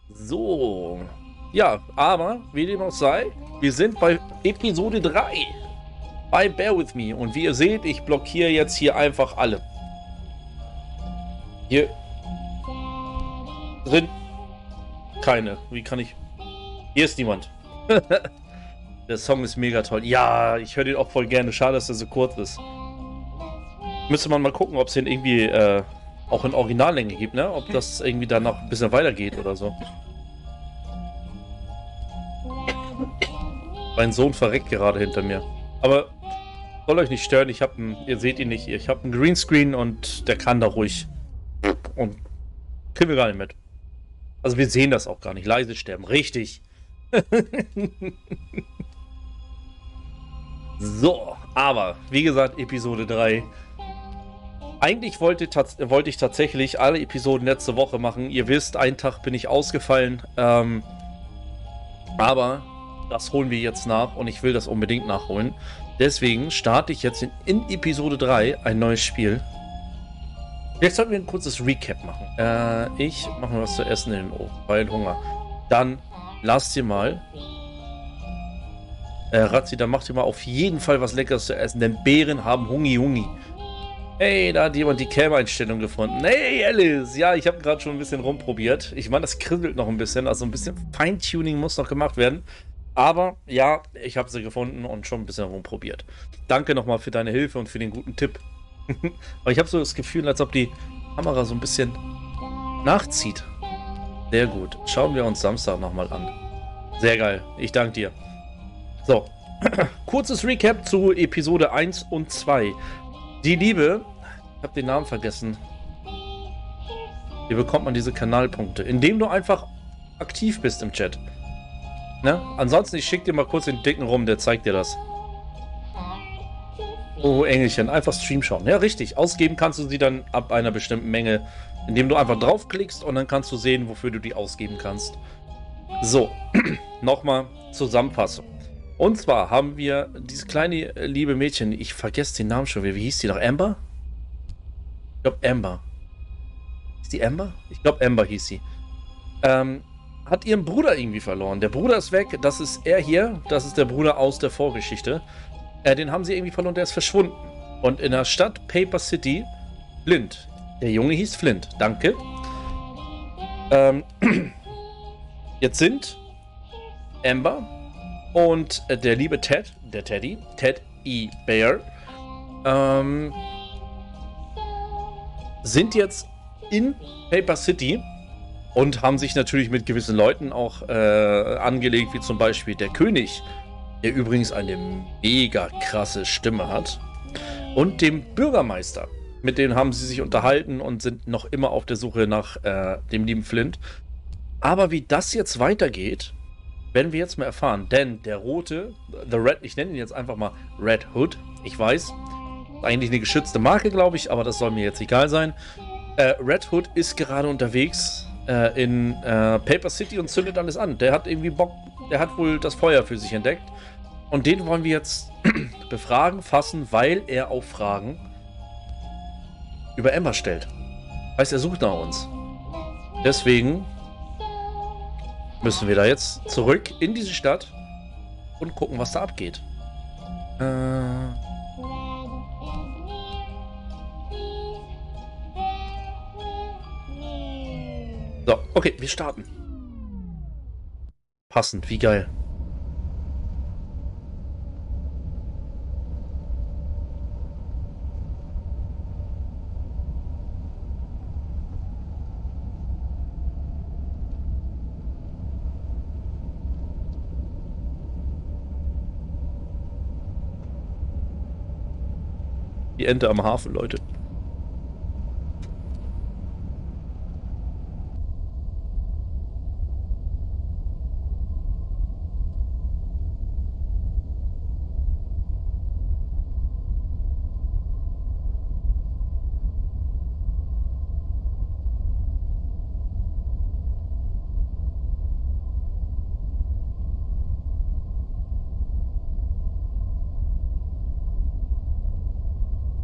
So. Ja, aber wie dem auch sei, wir sind bei Episode 3 bei Bear With Me. Und wie ihr seht, ich blockiere jetzt hier einfach alle. Hier sind keine. Wie kann ich... Hier ist niemand. Der Song ist mega toll. Ja, ich höre den auch voll gerne. Schade, dass er so kurz ist. Müsste man mal gucken, ob es den irgendwie auch in Originallänge gibt, ne? Ob das irgendwie dann noch ein bisschen weitergeht oder so. Mein Sohn verreckt gerade hinter mir. Aber soll euch nicht stören, ihr seht ihn nicht, ich habe einen Greenscreen und der kann da ruhig. Und kriegen wir gar nicht mit. Also wir sehen das auch gar nicht. Leise sterben, richtig. So, aber wie gesagt, Episode 3. Eigentlich wollte ich tatsächlich alle Episoden letzte Woche machen. Ihr wisst, einen Tag bin ich ausgefallen. Aber das holen wir jetzt nach und ich will das unbedingt nachholen. Deswegen starte ich jetzt in Episode 3 ein neues Spiel. Jetzt sollten wir ein kurzes Recap machen. Ich mache mir was zu essen in den Ofen, weil Hunger. Dann lasst ihr mal. Razzi, dann macht ihr mal auf jeden Fall was Leckeres zu essen, denn Bären haben Hungi. Hey, da hat jemand die Cam-Einstellung gefunden. Hey, Alice! Ja, ich habe gerade schon ein bisschen rumprobiert. Ich meine, das kribbelt noch ein bisschen, also ein bisschen Feintuning muss noch gemacht werden. Aber ja, ich habe sie gefunden und schon ein bisschen rumprobiert. Danke nochmal für deine Hilfe und für den guten Tipp. Aber ich habe so das Gefühl, als ob die Kamera so ein bisschen nachzieht. Sehr gut. Schauen wir uns Samstag nochmal an. Sehr geil. Ich danke dir. So. Kurzes Recap zu Episode 1 und 2. Die Liebe. Ich habe den Namen vergessen. Wie bekommt man diese Kanalpunkte? Indem du einfach aktiv bist im Chat. Ne? Ansonsten, ich schicke dir mal kurz den Dicken rum, der zeigt dir das. Oh, Engelchen, einfach Stream schauen. Ja, richtig. Ausgeben kannst du sie dann ab einer bestimmten Menge, indem du einfach draufklickst und dann kannst du sehen, wofür du die ausgeben kannst. So, nochmal Zusammenfassung. Und zwar haben wir dieses kleine liebe Mädchen, ich vergesse den Namen schon wieder. Wie hieß die noch? Amber? Ich glaube Amber. Ist die Amber? Ich glaube Amber hieß sie. Hat ihren Bruder irgendwie verloren. Der Bruder ist weg, das ist er hier. Das ist der Bruder aus der Vorgeschichte. Den haben sie irgendwie verloren, der ist verschwunden. Und in der Stadt Paper City, Flint. Der Junge hieß Flint, danke. Jetzt sind Amber und der liebe Ted, der Teddy, Ted E. Bear, sind jetzt in Paper City und haben sich natürlich mit gewissen Leuten auch angelegt, wie zum Beispiel der König, der übrigens eine mega krasse Stimme hat, und dem Bürgermeister. Mit denen haben sie sich unterhalten und sind noch immer auf der Suche nach dem lieben Flint. Aber wie das jetzt weitergeht, werden wir jetzt mal erfahren. Denn der rote, The Red, ich nenne ihn jetzt einfach mal Red Hood. Ich weiß, eigentlich eine geschützte Marke, glaube ich, aber das soll mir jetzt egal sein. Red Hood ist gerade unterwegs in Paper City und zündet alles an. Der hat irgendwie Bock, der hat wohl das Feuer für sich entdeckt. Und den wollen wir jetzt befragen, fassen, weil er auch Fragen über Amber stellt. Heißt, er sucht nach uns. Deswegen müssen wir da jetzt zurück in diese Stadt und gucken, was da abgeht. So, okay, wir starten. Passend, wie geil. Die Ente am Hafen, Leute.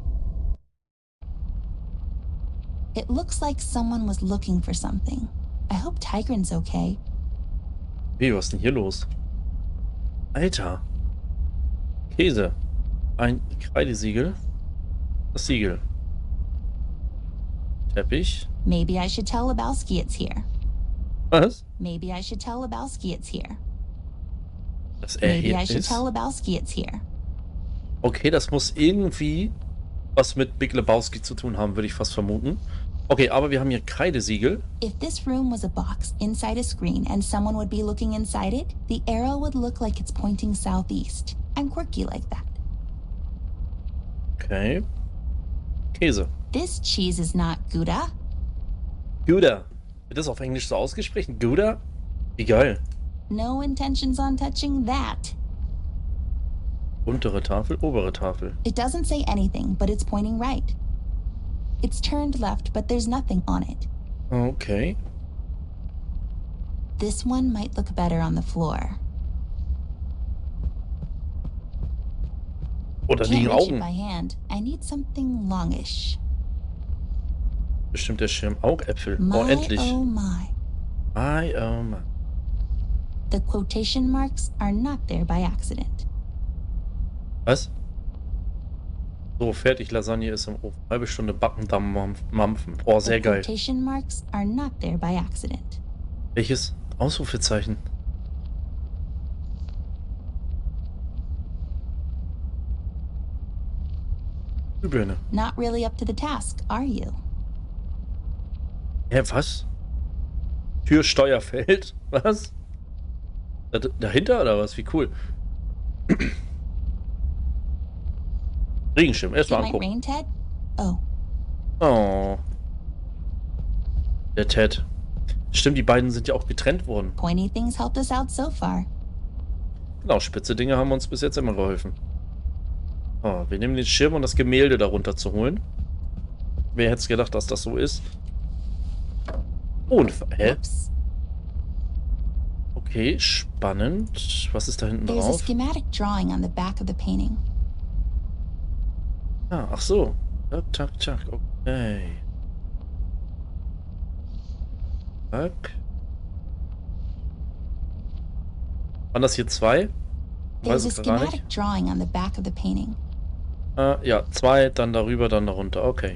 It looks like someone was looking for something. I hope Tigran's okay. Wie, was ist denn hier los? Alter. Käse. Ein Kreidesiegel. Das Siegel. Teppich. Maybe I should tell Lebowski it's here. Was? Maybe I should tell Lebowski it's here. Dass er Maybe hier I should ist? tell Lebowski it's here. Okay, das muss irgendwie was mit Big Lebowski zu tun haben, würde ich fast vermuten. Okay, aber wir haben hier Kreidesiegel. If this room was a box inside a screen and someone would be looking inside it, the arrow would look like it's pointing southeast. I'm quirky like that. Okay. Käse. This cheese is not Gouda. Gouda. Wird das auf Englisch so ausgesprochen? Gouda? Wie geil. No intentions on touching that. Untere Tafel, obere Tafel. It doesn't say anything, but it's pointing right. It's turned left, but there's nothing on it. Okay. This one might look better on the floor. Oh, da liegen Can't reach it Augen. by hand. I need something longish. Bestimmt der Schirm. Augäpfel. My, Oh, endlich. oh my. My. The quotation marks are not there by accident. Was? So, fertig. Lasagne ist im Ofen. Halbe Stunde backen, dann mampfen. Oh, sehr The geil. quotation marks are not there by accident. Welches? Ausrufezeichen. Glühbirne. Not really up to the task, are you? Hä, was? Tür Steuerfeld? Was? Dahinter oder was? Wie cool. Regenschirm, It erstmal might angucken. rain, Ted? Oh, Oh. Der Ted. Stimmt, die beiden sind ja auch getrennt worden. pointy things helped us out so far. Genau, spitze Dinge haben uns bis jetzt immer geholfen. Oh, wir nehmen den Schirm und das Gemälde darunter zu holen. Wer hätte es gedacht, dass das so ist? Oh, und, hä? Whoops. Okay, spannend. Was ist da hinten There's a drauf? schematic drawing on the back of the painting. Ah, ach so. Zack, zack, zack. Okay. Zack. Waren das hier zwei? Weiß There's a ich gar nicht. schematic drawing on the back of the painting. Ja, zwei, dann darüber, dann darunter. Okay.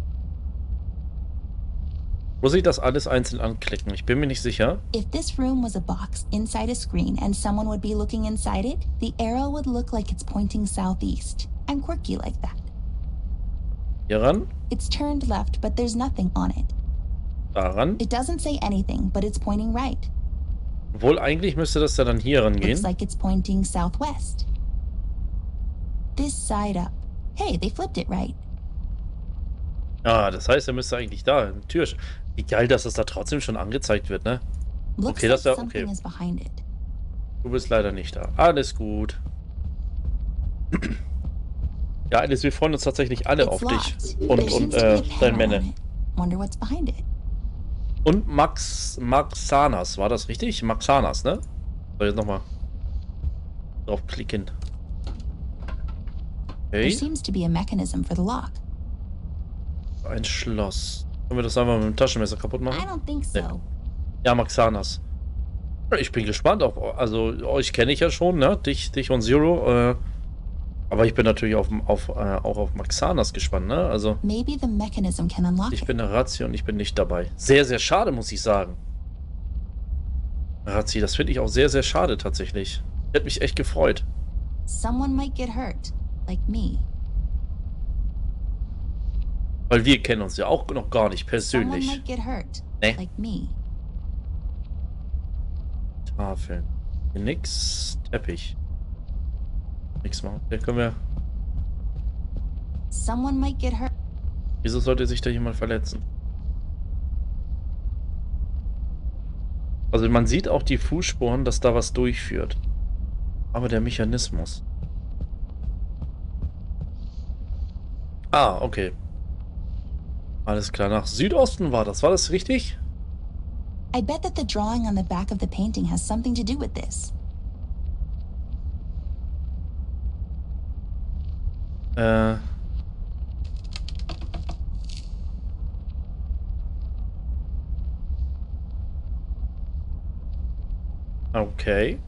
Muss ich das alles einzeln anklicken? Ich bin mir nicht sicher. If this room was a box inside a screen and someone would be looking inside it, the arrow would look like it's pointing southeast. I'm quirky like that. Hier ran, It's turned left, but there's nothing on it. daran. It doesn't say anything, but it's pointing right. Obwohl, eigentlich müsste das ja dann hier Looks rangehen. like it's pointing southwest. This side up. Hey, they flipped it right. Ja, das heißt, er müsste eigentlich da. Eine Tür. Wie geil, dass das da trotzdem schon angezeigt wird, ne? Looks Okay, das like ist ja something okay. is behind it. Du bist leider nicht da. Alles gut. Ja, Alice, wir freuen uns tatsächlich alle It's auf dich. locked. Und, There seems to be a dein panel Männer. on it. Wonder what's behind it. Und Maxanas, war das richtig? Maxanas, ne? So, jetzt nochmal drauf klicken. There Okay, seems to be a mechanism for the lock. ein Schloss. Können wir das einfach mit dem Taschenmesser kaputt I machen? don't think so. Ja, Maxanas. Ich bin gespannt auf, also euch kenne ich ja schon, ne? Dich und Zero, aber ich bin natürlich auch auf Maxanas gespannt, ne? Also, Maybe the mechanism can unlock ich it. bin der Razzi und ich bin nicht dabei. Sehr, sehr schade, muss ich sagen. Razzi, das finde ich auch sehr, sehr schade tatsächlich. Hätte mich echt gefreut. Someone might get hurt, like me. Weil wir kennen uns ja auch noch gar nicht Someone persönlich. might get hurt, Nee. like me. Tafeln. Hier nix. Teppich. Nix machen. Hier können wir. Someone might get hurt. Wieso sollte sich da jemand verletzen? Also man sieht auch die Fußspuren, dass da was durchführt. Aber der Mechanismus. Ah, okay. Alles klar, nach Südosten war das. War das richtig? I bet that the drawing on the back of the painting has something to do with this. Okay.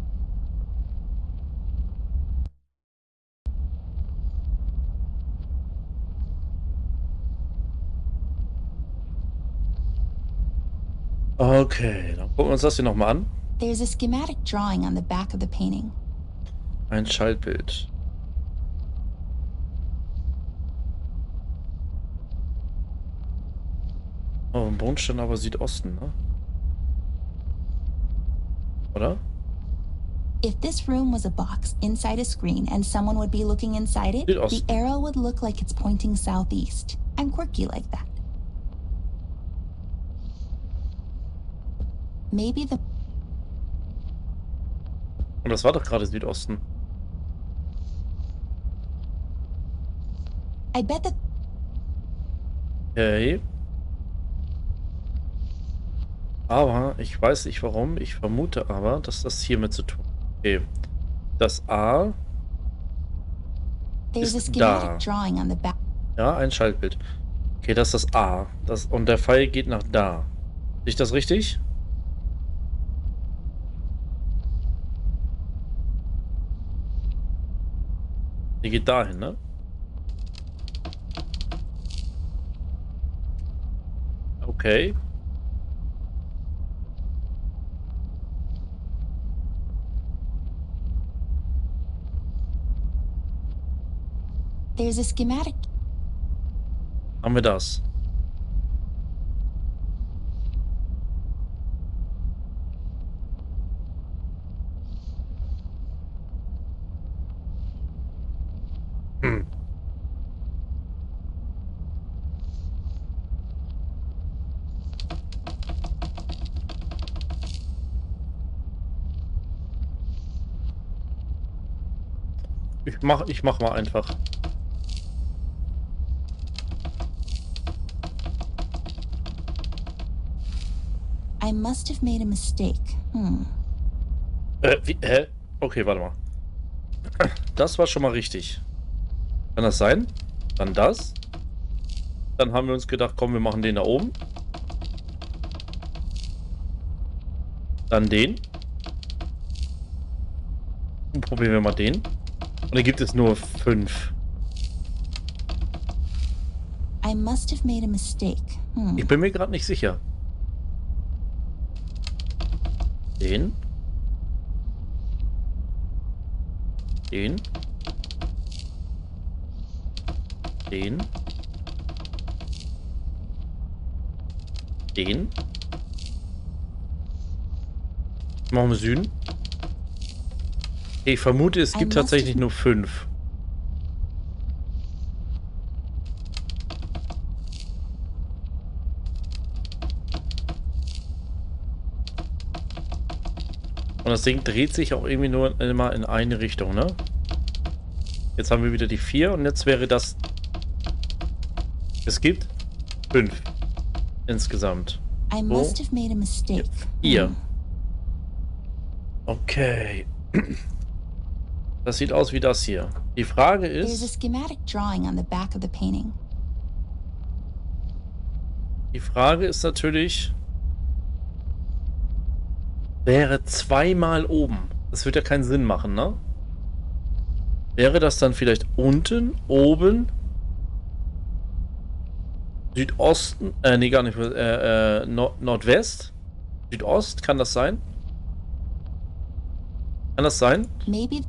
Okay, dann gucken wir uns das hier nochmal an. There's a schematic drawing on the back of the painting. Ein Schaltbild. Oh, ein Mondstein aber Südosten, ne? Oder? If this room was a box inside a screen and someone would be looking inside it, the Südosten. arrow would look like it's pointing southeast. I'm quirky like that. Maybe the Und das war doch gerade Südosten. I bet that Okay. Aber ich weiß nicht warum. Ich vermute aber, dass das hiermit zu tun hat. Okay. Das A there's a ist schematic da. drawing on the back. Ja, ein Schaltbild. Okay, das ist das A. Und der Pfeil geht nach da. Sehe ich das richtig? Der geht dahin, ne? Okay. There's a schematic. Haben wir das. Hm. Ich mach mal einfach. I must have made a mistake. Wie? Hä? Okay, warte mal. Das war schon mal richtig. Kann das sein? Dann das. Dann haben wir uns gedacht, komm, wir machen den da oben. Dann den. Und probieren wir mal den. Und dann gibt es nur 5. I must have made a mistake. Ich bin mir gerade nicht sicher. Den. Den. Den. Den. Machen wir Süden. Ich vermute, es gibt tatsächlich nur 5. Und das Ding dreht sich auch irgendwie nur immer in eine Richtung, ne? Jetzt haben wir wieder die 4 und jetzt wäre das... Es gibt 5 insgesamt. I must have made a mistake. 4. Okay. Das sieht aus wie das hier. Die Frage There's a ist... schematic drawing on the back of the painting. Die Frage ist natürlich... Wäre zweimal oben. Das wird ja keinen Sinn machen, ne? Wäre das dann vielleicht unten, oben, Südosten, nee, gar nicht, Nordwest, Südost, kann das sein? Kann das sein? Maybe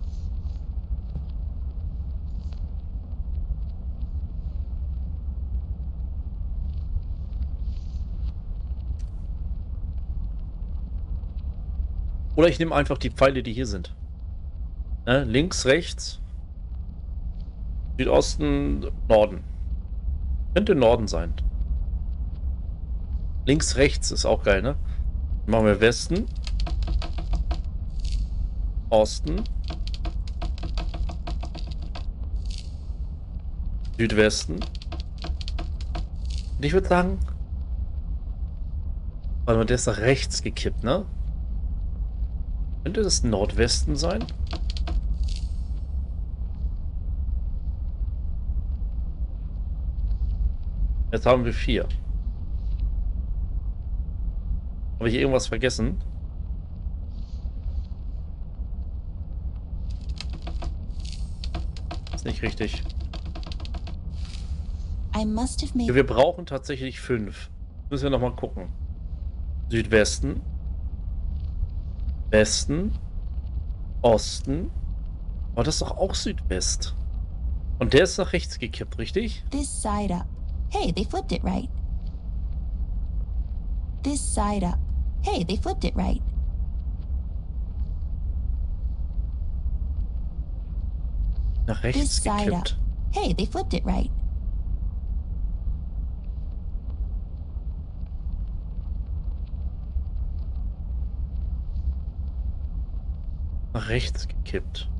Oder ich nehme einfach die Pfeile, die hier sind. Ne? Links, rechts, Südosten, Norden. Könnte Norden sein. Links, rechts ist auch geil, ne? Machen wir Westen, Osten, Südwesten. Und ich würde sagen, warte mal, der ist nach rechts gekippt, ne? Könnte das Nordwesten sein? Jetzt haben wir 4. Habe ich irgendwas vergessen? nicht richtig. I must have made. Wir brauchen tatsächlich 5. Müssen wir nochmal gucken. Südwesten. Westen. Osten. Aber das ist doch auch Südwest. Und der ist nach rechts gekippt, richtig? This side up. Hey, they flipped it right. This side up. Hey, they flipped it right. Nach This rechts side up. gekippt. Hey, they flipped it right. Nach rechts gekippt.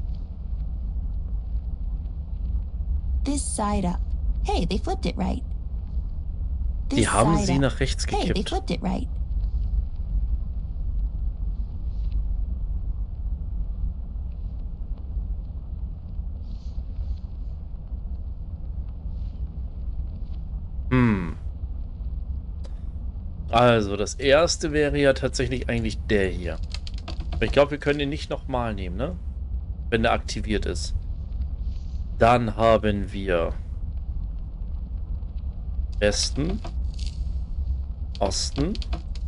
This side up. Hey, they flipped it right. Die This haben side sie up. nach rechts Hey, they gekippt. flipped it right. Also, das erste wäre ja tatsächlich eigentlich der hier. Aber ich glaube, wir können den nicht nochmal nehmen, ne? Wenn der aktiviert ist. Dann haben wir Westen, Osten. Und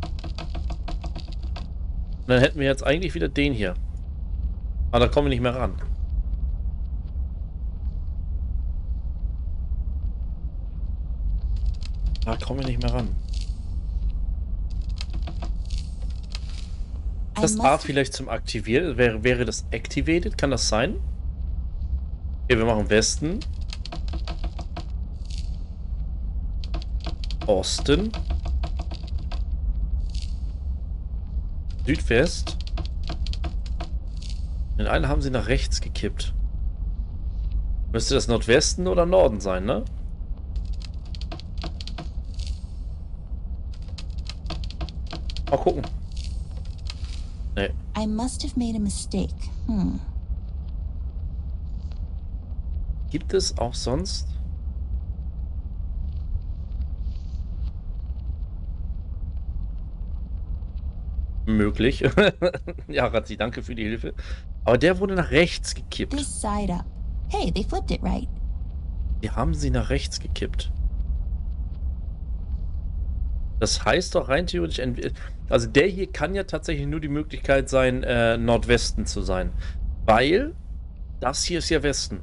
dann hätten wir jetzt eigentlich wieder den hier. Aber da kommen wir nicht mehr ran. Da kommen wir nicht mehr ran. I Das must A have- vielleicht zum Aktivieren. Wäre das activated? Kann das sein? Okay, wir machen Westen. Osten. Südwest. Den einen haben sie nach rechts gekippt. Müsste das Nordwesten oder Norden sein, ne? Mal gucken. Nee. I must have made a mistake. Gibt es auch sonst? Möglich. Ja, Razzi, danke für die Hilfe. Aber der wurde nach rechts gekippt. This side up. Hey, they flipped it right. Die haben sie nach rechts gekippt. Das heißt doch rein theoretisch, also der hier kann ja tatsächlich nur die Möglichkeit sein, Nordwesten zu sein. Weil das hier ist ja Westen.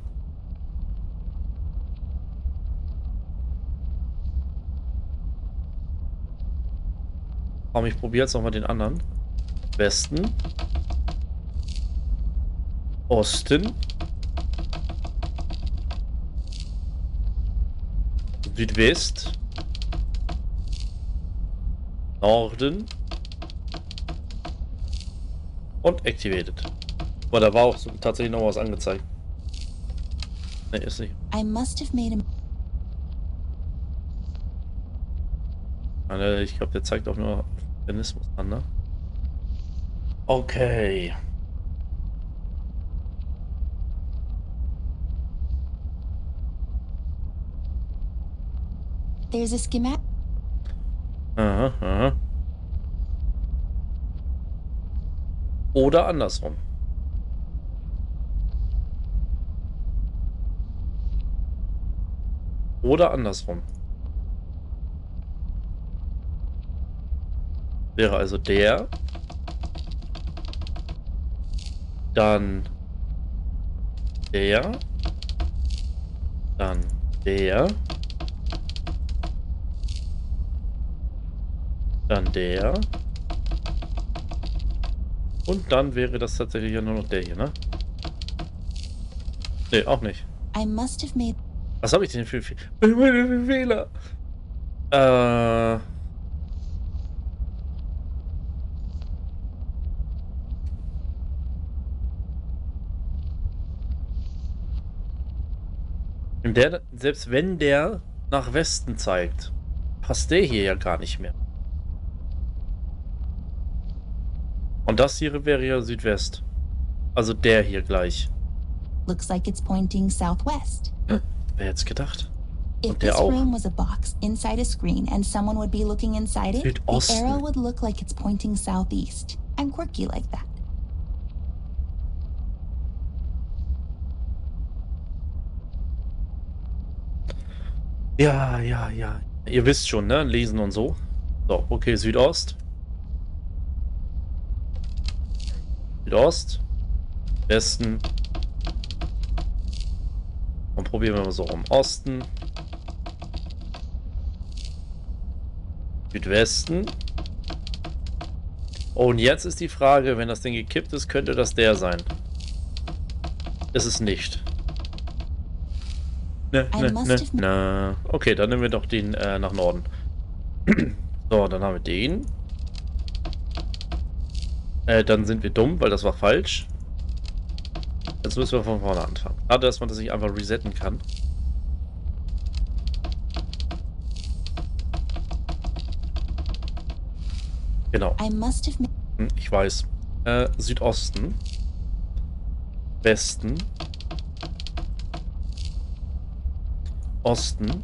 Komm, ich probiere jetzt nochmal den anderen. Westen. Osten. Südwest. Norden. Und activated. Aber da war auch so tatsächlich noch was angezeigt. Ne, ist nicht. I must have made a. Ich glaube, der zeigt auch nur Mechanismus an, ne? Okay. There's a schematic. Aha, aha. Oder andersrum. Oder andersrum. Wäre also der. Dann der. Dann der. Dann der. Und dann wäre das tatsächlich ja nur noch der hier, ne? Ne, auch nicht. I must have made. Was habe ich denn für Fehler? Selbst wenn der nach Westen zeigt, passt der hier ja gar nicht mehr. Und das hier wäre ja Südwest. Also der hier gleich. Looks like it's pointing southwest. Wer hätte es gedacht? If Und der this auch. room was a box inside a screen and someone would be looking inside it, the Südosten. arrow would look like it's pointing southeast. I'm quirky like that. Ja, ja, ja. Ihr wisst schon, ne? Lesen und so. So, okay, Südost. Südost. Westen. Und probieren wir mal so rum. Osten. Südwesten. Oh, und jetzt ist die Frage, wenn das Ding gekippt ist, könnte das der sein. Ist es nicht. Ne. Okay, dann nehmen wir doch den nach Norden. So, dann haben wir den. Dann sind wir dumm, weil das war falsch. Jetzt müssen wir von vorne anfangen. Schade, dass man das nicht einfach resetten kann. Genau. Ich weiß. Südosten. Westen. Osten.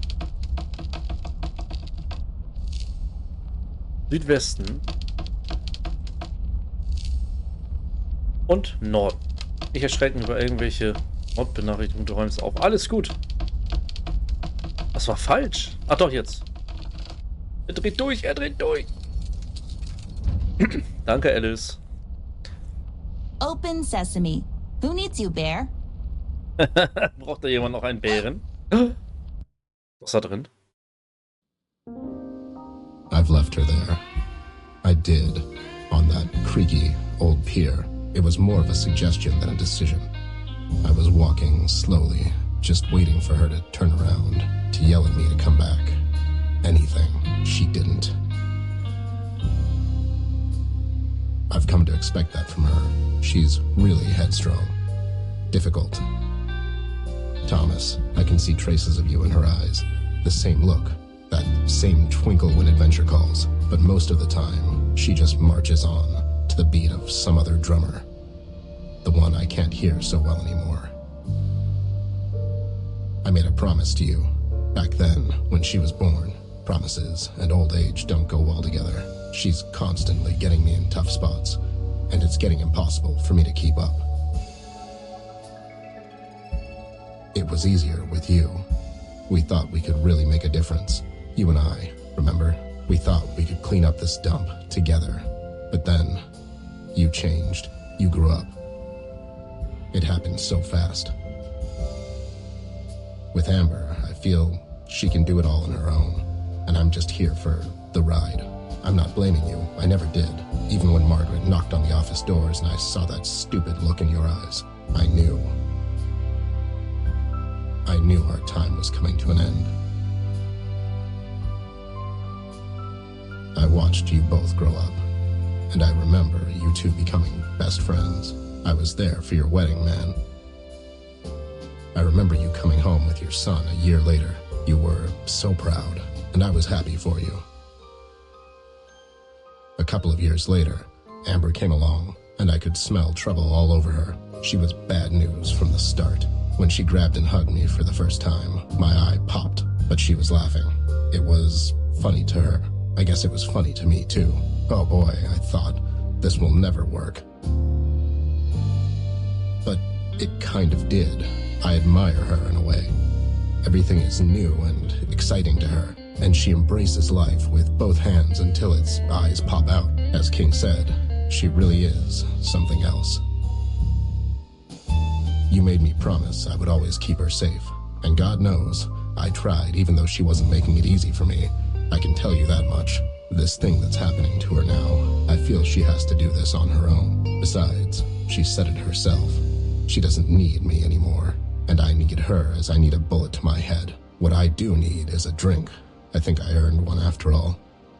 Südwesten. Und Norden. Nicht erschrecken über irgendwelche Nordbenachrichtigungen. Du räumst auf. Alles gut. Das war falsch. Ach doch, jetzt. Er dreht durch, er dreht durch. Danke, Alice. Open sesame. Who needs you, bear? Braucht da jemand noch einen Bären? Was ist da drin? I've left her there. I did. On that creaky old pier. It was more of a suggestion than a decision. I was walking slowly, just waiting for her to turn around, to yell at me to come back. Anything. She didn't. I've come to expect that from her. She's really headstrong. Difficult. Thomas, I can see traces of you in her eyes. The same look. That same twinkle when adventure calls. But most of the time, she just marches on, to the beat of some other drummer. The one I can't hear so well anymore. I made a promise to you, back then, when she was born. Promises and old age don't go well together. She's constantly getting me in tough spots, and it's getting impossible for me to keep up. It was easier with you. We thought we could really make a difference. You and I, remember? We thought we could clean up this dump together. But then, you changed. You grew up. It happened so fast. With Amber, I feel she can do it all on her own, and I'm just here for the ride. I'm not blaming you. I never did. Even when Margaret knocked on the office doors and I saw that stupid look in your eyes, I knew. I knew our time was coming to an end. I watched you both grow up, and I remember you two becoming best friends. I was there for your wedding, man. I remember you coming home with your son a year later. You were so proud, and I was happy for you. A couple of years later, Amber came along, and I could smell trouble all over her. She was bad news from the start. When she grabbed and hugged me for the first time, my eye popped, but she was laughing. It was funny to her. I guess it was funny to me, too. Oh boy, I thought, this will never work. But it kind of did. I admire her in a way. Everything is new and exciting to her, and she embraces life with both hands until its eyes pop out. As King said, she really is something else. You made me promise I would always keep her safe, and God knows, I tried even though she wasn't making it easy for me. I can tell you that much. This thing that's happening to her now, I feel she has to do this on her own. Besides, she said it herself. She doesn't need me anymore, and I need her as I need a bullet to my head. What I do need is a drink. I think I earned one after all.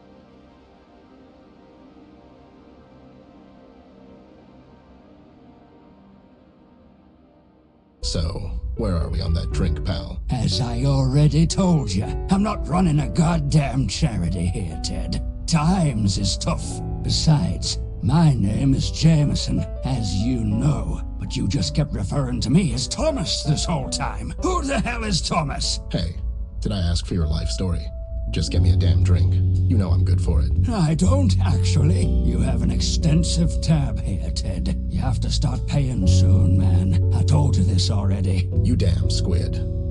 So, where are we on that drink, pal? As I already told you, I'm not running a goddamn charity here, Ted. Times is tough. Besides, my name is Jameson, as you know, but you just kept referring to me as Thomas this whole time. Who the hell is Thomas? Hey, did I ask for your life story? Just get me a damn drink. You know I'm good for it. I don't, actually. You have an extensive tab here, Ted. You have to start paying soon, man. I told you this already. You damn squid.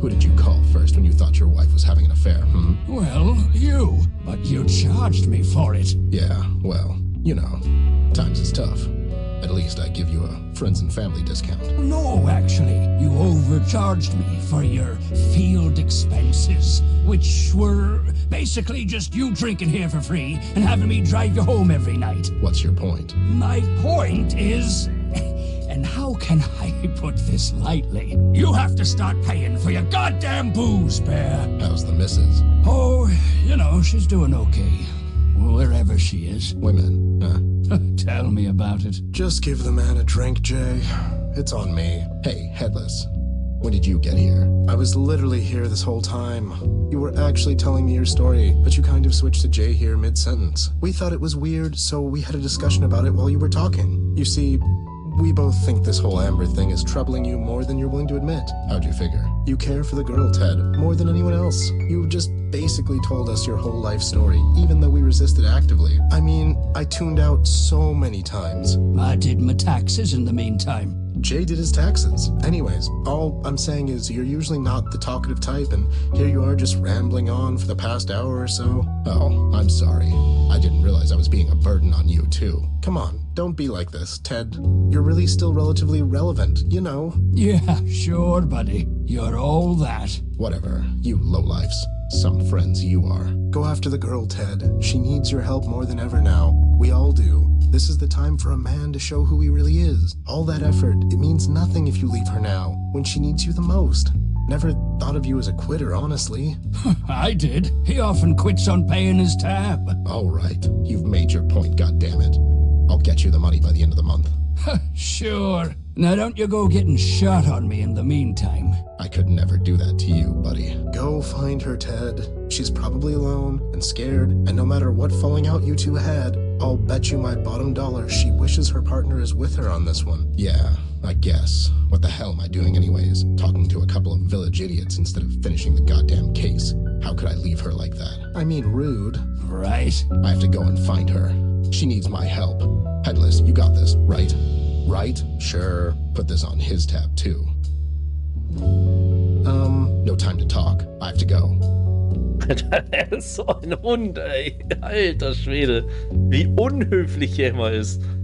Who did you call first when you thought your wife was having an affair, Well, you. But you charged me for it. Yeah, well, you know, times is tough. At least I give you a friends and family discount. No, actually. You overcharged me for your field expenses, which were basically just you drinking here for free and having me drive you home every night. What's your point? My point is... And how can I put this lightly? You have to start paying for your goddamn booze, Bear. How's the missus? Oh, you know, she's doing okay. Wherever she is. Women, huh? Tell me about it. Just give the man a drink, Jay. It's on me. Hey, Headless. When did you get here? I was literally here this whole time. You were actually telling me your story, but you kind of switched to Jay here mid-sentence. We thought it was weird, so we had a discussion about it while you were talking. You see, we both think this whole Amber thing is troubling you more than you're willing to admit. How'd you figure? You care for the girl, Ted, more than anyone else. You just basically told us your whole life story, even though we resisted actively. I mean, I tuned out so many times. I did my taxes in the meantime. Jay did his taxes. Anyways, all I'm saying is you're usually not the talkative type, and here you are just rambling on for the past hour or so. Oh, I'm sorry. I didn't realize I was being a burden on you, too. Come on, don't be like this, Ted. You're really still relatively relevant, you know. Yeah, sure, buddy. You're all that. Whatever, you lowlifes. Some friends you are. Go after the girl, Ted. She needs your help more than ever now. We all do. This is the time for a man to show who he really is. All that effort, it means nothing if you leave her now, when she needs you the most. Never thought of you as a quitter, honestly. I did. He often quits on paying his tab. All right, you've made your point, goddammit. I'll get you the money by the end of the month. Sure. Now don't you go getting shot on me in the meantime. I could never do that to you, buddy. Go find her, Ted. She's probably alone and scared, and no matter what falling out you two had, I'll bet you my bottom dollar she wishes her partner is with her on this one. Yeah, I guess. What the hell am I doing anyways? Talking to a couple of village idiots instead of finishing the goddamn case. How could I leave her like that? I mean, rude. Right. I have to go and find her. She needs my help. Headless, you got this, right? Right? Sure. Put this on his tab, too. No time to talk. I have to go. Er ist so ein Hund, ey. Alter Schwede. Wie unhöflich er immer ist.